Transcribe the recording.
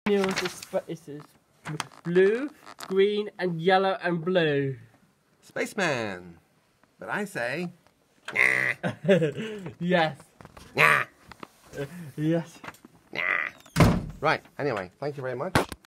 Neil's is blue, green, and yellow and blue. Spaceman. But I say, nah. Yes. Nah. Yes. Nah. Right, anyway, thank you very much.